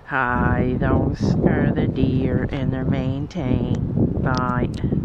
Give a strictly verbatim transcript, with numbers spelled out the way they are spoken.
Hi, those are the deer and they're maintained by